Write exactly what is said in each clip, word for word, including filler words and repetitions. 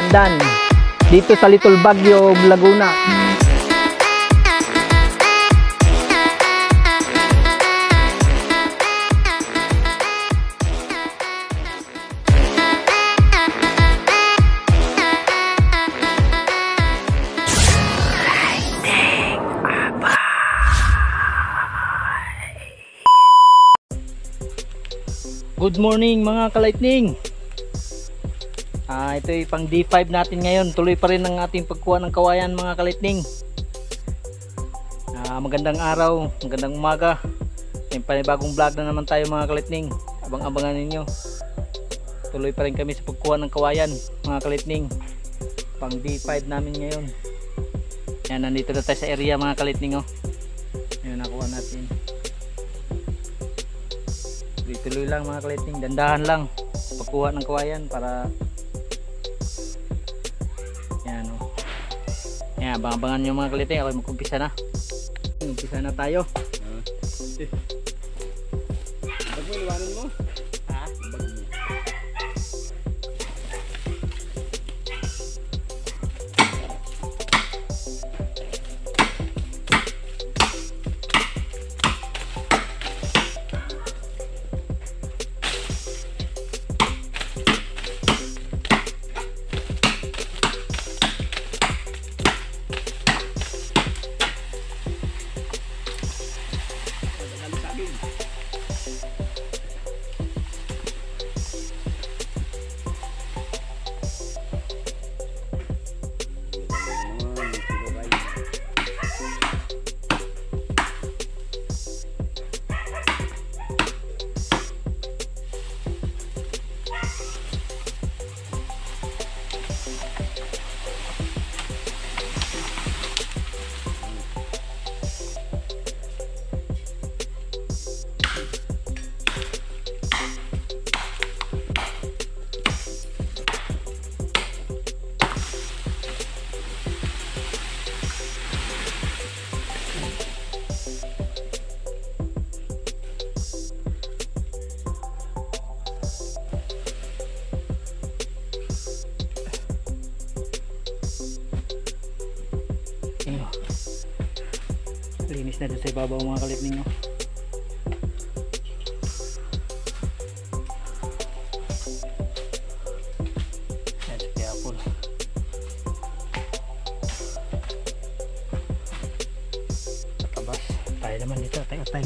Hagdan dito sa Little Baguio, Laguna. Good morning mga ka-lightning. Ah, ito ay pang D five natin ngayon. Tuloy pa rin ang ating pagkuha ng kawayan mga ka-lightning. Ah, magandang araw, magandang umaga. May panibagong vlog na naman tayo mga ka-lightning. Abang-abangan ninyo. Tuloy pa rin kami sa pagkuha ng kawayan mga ka-lightning. Pang D five namin ngayon. Yan, nandito na tayo sa area mga ka-lightning, oh. Ayun, nakuha natin. Tuloy lang mga ka-lightning, dandahan lang pagkuha ng kawayan para yan, oh. Yan, abang-abangan nyo mga ka-lightning. Ako mag-umpisa na umpisa na tayo. Bag mo, iwanan mo. Ha? Bag mo. Linis na dun sa ibabaw mga ka-lightning, oh. Yan sa Quiapo. Patabas tayo naman dito, tayo-tay.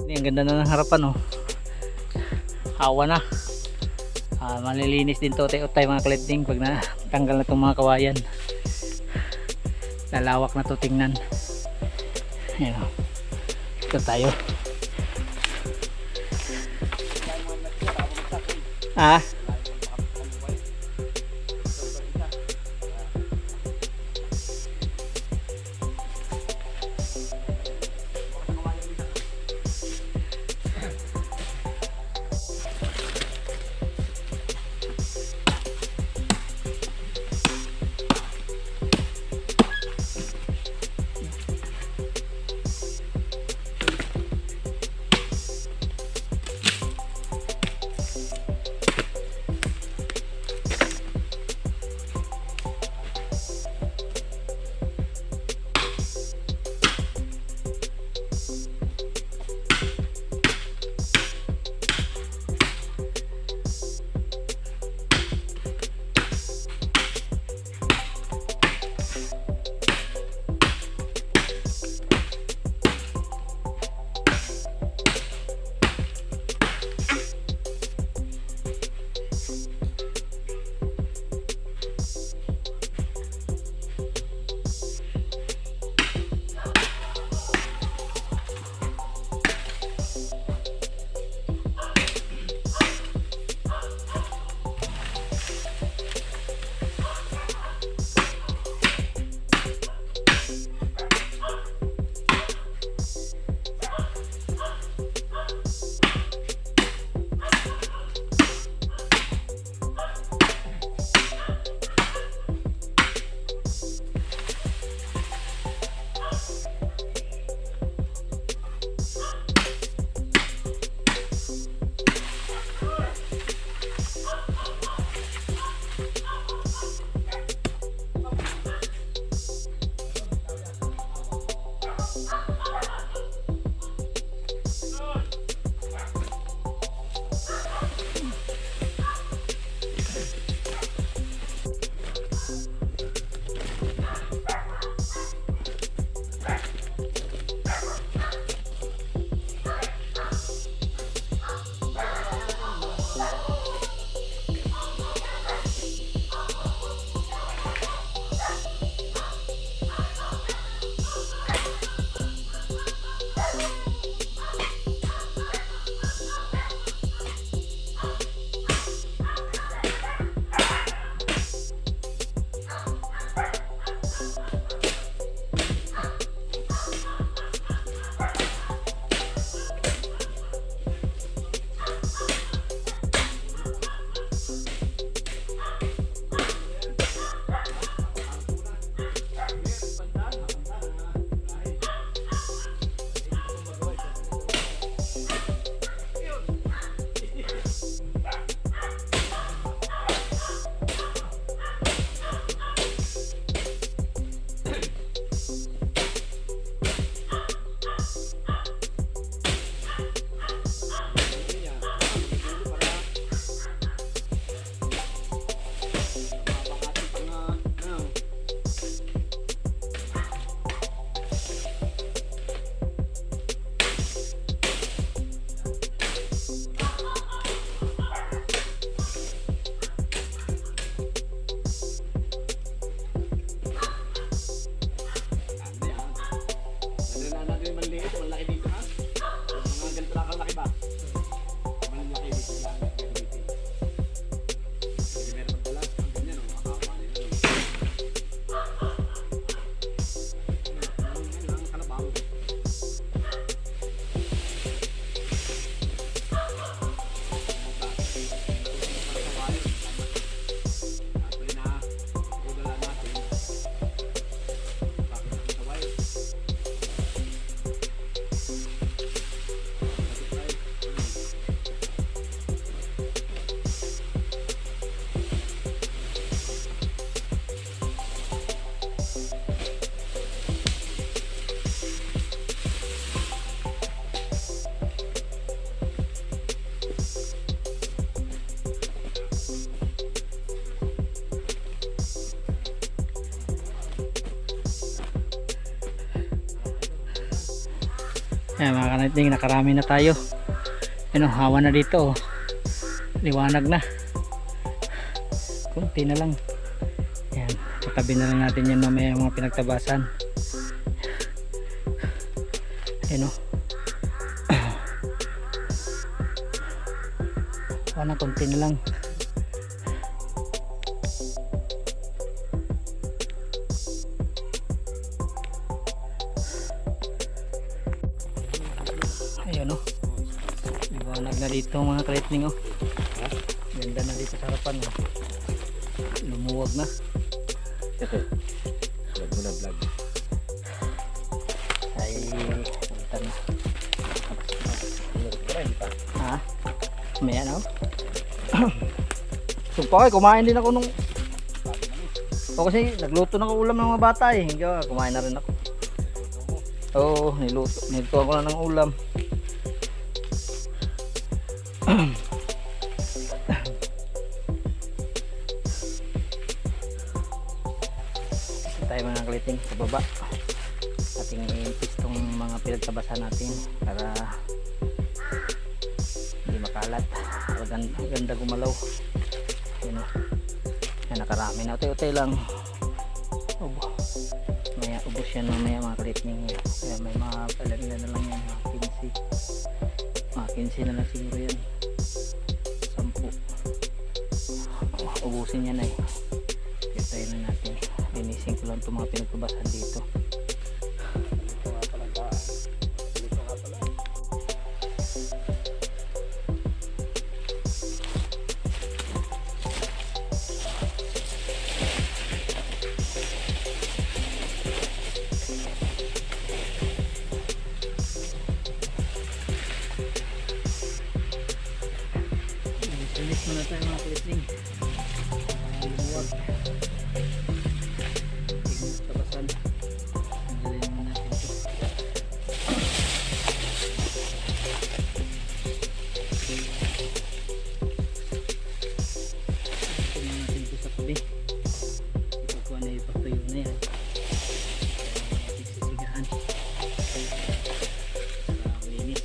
Ini ang ganda na ng harapan oh. Hawa na. Ah, malilinis din to utay mga kalidning pag natanggal na itong mga kawayan. Lalawak na to tingnan. Ayan oh. Ito tayo. Ah. Ayan mga kaliting, nakarami na tayo. Ano, hawa na dito. Oh. Liwanag na. Kunti na lang. Ayan, tatabi na lang natin yan mamaya yung mga pinagtabasan. Ayan o. Hawa na, kunti na lang. Ayan o. Liwanag na dito mga kalitning o. Ganda na dito sa harapan o. Lumuwag na. Vlog mo na vlog. Ay, punta na. Ha? Maya na o. Sumpah, kumain din ako nung o kasi nagluto na ko ulam ng mga bata eh. Hindi ako, kumain na rin ako. Oo, niluto. Niluto ako na ng ulam. Tayo mga kaliting sa baba. Ating iimpis tong mga pinagtabasan natin para hindi makalat. Ganda, ganda gumalaw. Yun o. Yan, nakarami na. Utay-utay lang. Ubo. Maya ubos yan mamaya mga kaliting. Kaya may mga palagila na lang yan. Mga kinsi. Mga kinsi na lang siguro yan. Sampu. Ubusin yan ay. Kaya na natin. Linisin ko lang itong mga pinagtubasan dito. Dito nga pala ba? Dito nga pala. Linis muna tayo mga kalitning. Lumuwag. Tabasan. Tanggalin muna natin ito. Ito na natin ito sa tabi. Ito ko na ipagtuyo na yan. Kaya natin sisigahan. Para linis.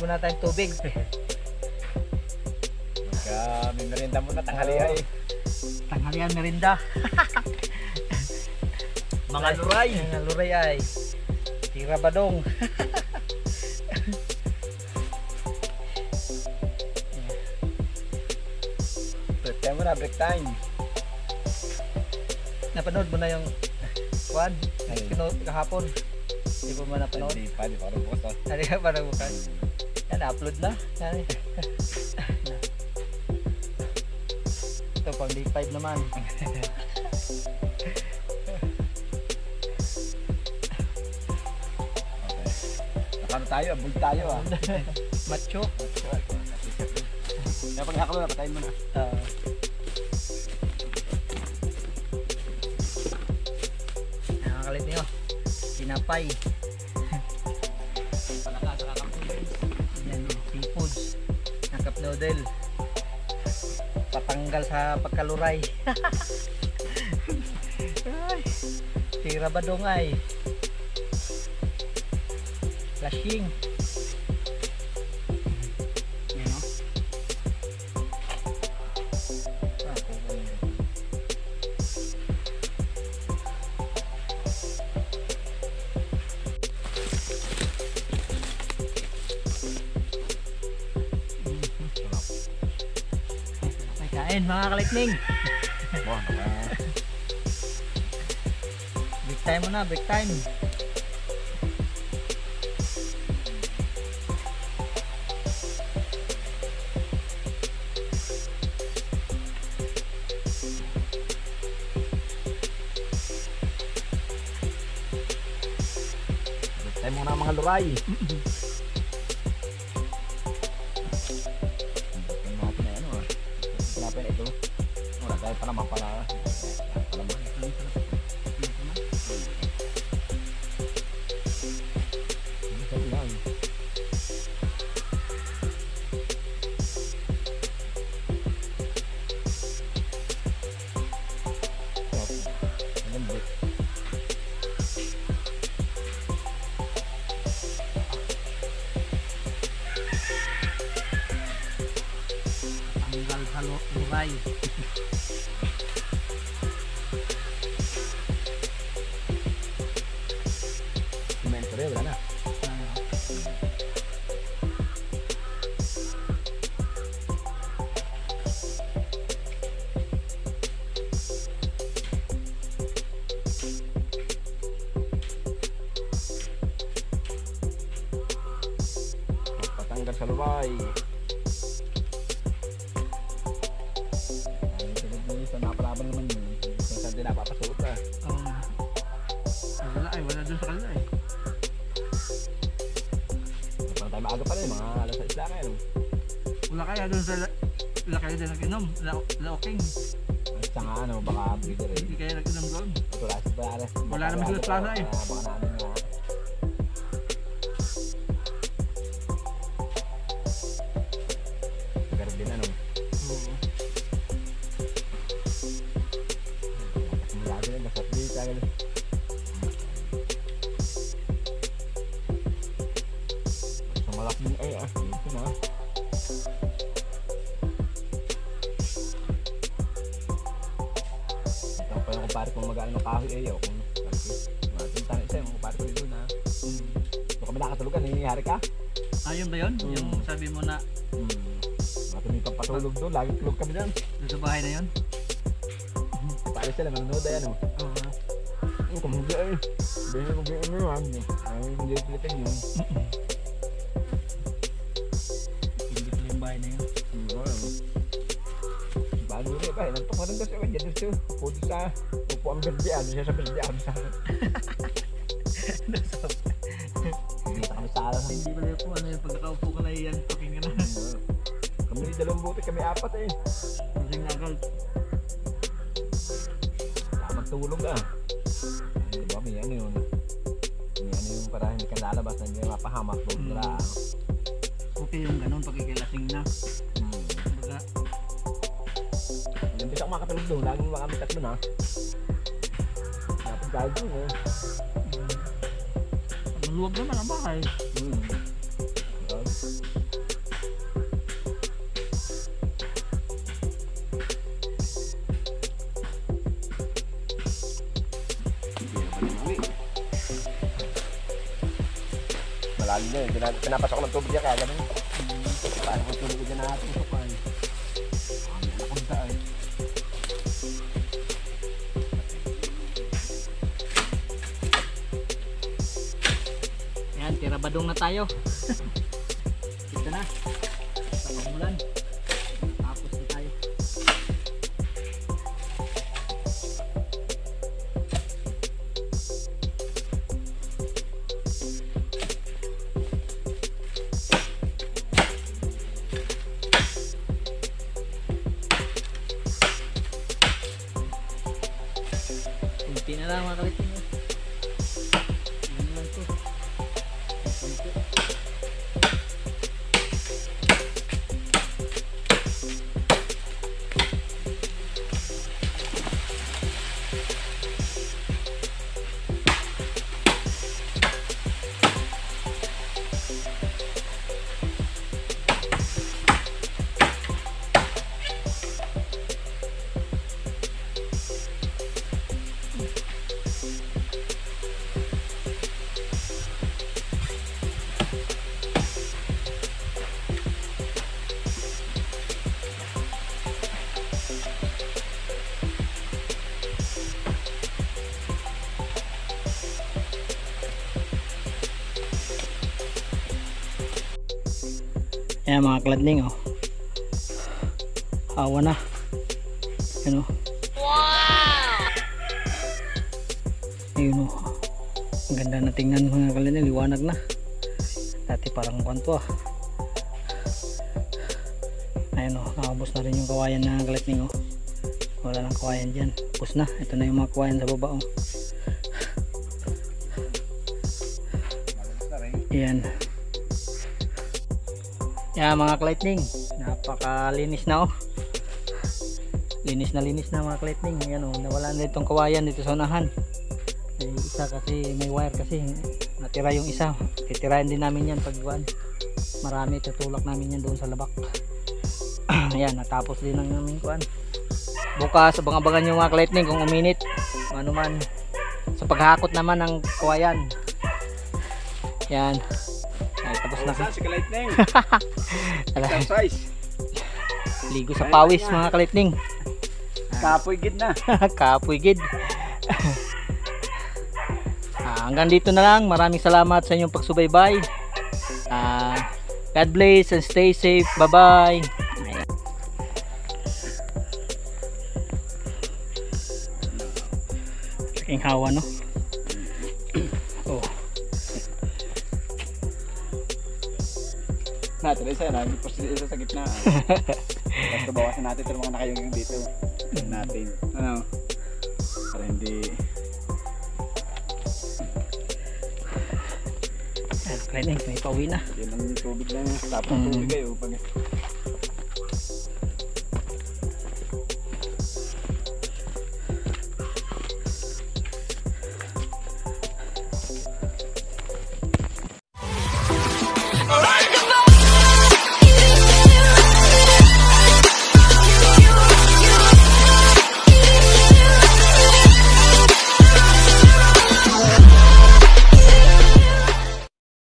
muna tayong tubig. Magka, may merienda muna, tanghali ay. Tanghalian merinda. Mga luray. Mga luray ay. Tira badong. Break time muna, break time. Napanood mo na yung Juan? Ay. Pinood kahapon. Hindi mo man napanood. Hindi pa, di pa rin bukas. oh. Hindi ka parang bukas. Yan, upload na. Yan. Ito, pang day five naman. Okay. Nakano tayo, abul tayo ah. Macho. Kaya pag nakalo na, patayin mo na. Uh, nakakalit niyo. Tinapay. Palaka, saka kapulis. Yan, seafoods. Na cup noodle. Patanggal sa pagkaluray. Ay, tira ba dong ay? Flashing. Yan o. Ah, okay. May kain mga kalikning. Wah, naka. Break time muna, break time. Break time muna mga luray. Natin na ano ah. Pinapin ito. Wala tayo pa naman pala. Palaman. Ito lang. Lambot. Tanggal sa lu- luray. Semento rin, wala na. Patanggal sa luway. Ay, tulad mo yun, sa napalaban naman yun. Kung saan din napapasuot ka. Um, wala ay, wala dun sa kanila eh. Parang tayo maaga pa rin, mga alas sa isla kayo. Wala kaya dun sa la- wala kaya din nag-inom. La- Laoking. At saka ano, baka breeder eh. Hindi kaya nag-inom doon. Ito last pa alas. Wala naman sila sa plaza eh. Baka namin nga. Garden din ano. Oo. Simulado rin, masarap din sa akin. Sumalak din ay ah. Ito na. Ito pa yung kumpare kung mag-ano ng kahoy ay kung matin tayo isa yung kumpare ko dito na. Ito kami nakatulugan, nangyayari ka? Ah, yun ba yun? Mm. Yung sabi mo na Hmm. Matumi pang patulog doon, lagi tulog kami dyan. doon sa bahay na yun? Paano sila manonood ay ano? Oo. Ang kung hindi ay, hindi mo hindi ano yan. Ay, hindi pilitin yun. Hindi pala yung bahay na yun. Hmm, ano. Bago rin ba, nantok na rin daw siya, dyan daw siya. Upo doon sa, upo ang berdian, siya sa berdian. Hindi kami sa alas. Hindi pala yung ano yung pag nakaupo ka na yan, talking ka na. Kami dalawang buti, kami apat eh. Kasing nagal. Tamang tulog ah. Ay, diba, may ano yun. May ano yung para hindi ka lalabas na hindi mapahamak. Hmm. Diba? Okay yung ganun pag ikilasing na. Hmm. Baga, Yung bisa ko makatulog doon, laging mga kami tatlo na. Dapat dahil doon eh. maluwag naman ang bahay. Hmm. Malalim na yun. Pina- Pinapasok ko ng tubig niya kaya ganun. Paano kung tulog ko dyan na ating sukan? Ang nakunta ay. Ayan, tirabadong na tayo. Dito na. Sa pamulan. Tapos na tayo. Kunti na lang mga kalitin. Ano lang to. Kunti. Ayan mga kladning, oh. Hawa na. Ayan, oh. Wow! Ayun, oh. Ang ganda na tingnan mga kladning, liwanag na. Dati parang kwanto, ah. Ayun, oh. Nakabos na rin yung kawayan na kladning, oh. Wala nang kawayan dyan. Pus na. Ito na yung mga kawayan sa baba, oh. Ayan. Yan mga lightning, napakalinis na, oh. Linis na linis na mga lightning. Yan, oh, nawala na itong kawayan dito sa unahan. May isa kasi may wire kasi natira yung isa. Titirahin din namin yan pag marami, tutulak namin yan doon sa labak. Ayan, natapos din ang namin kuan. Bukas abang-abangan yung mga lightning kung uminit ano man sa paghakot naman ng kawayan. Yan. Ay, tapos na. Saan si Lightning? Exercise. Ligo sa pawis mga kalitning. Kapoy gid na. Kapoy gid. Ah, hanggang dito na lang. Maraming salamat sa inyong pagsubaybay. Ah, God bless and stay safe. Bye-bye. Saking hawa, no? Oh. Natin isa na, hindi po isa sa gitna. Basta bawasan natin itong mga nakayungin dito. Natin. Ano? Para hindi... Ayan, may pauwi na. Yan ang tubig lang. Tapos tubig kayo. Pag